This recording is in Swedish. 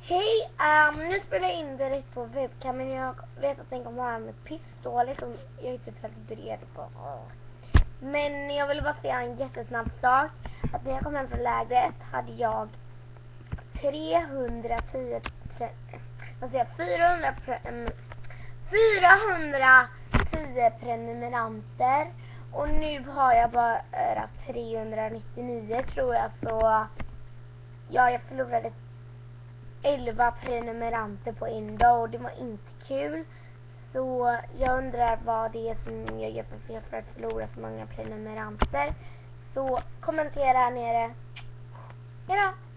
Hej, nu spelar jag in direkt på webcam, men jag vet att den kommer ha med pissdålig som jag är typ helt bred på. Men jag ville bara säga en jättesnabb sak. Att när jag kom hem från lägret hade jag 410 prenumeranter. Och nu har jag bara 399 tror jag, så ja, jag förlorade 11 prenumeranter på en dag och det var inte kul. Så jag undrar vad det är som jag gör för att förlora så många prenumeranter. Så kommentera här nere. Hejdå!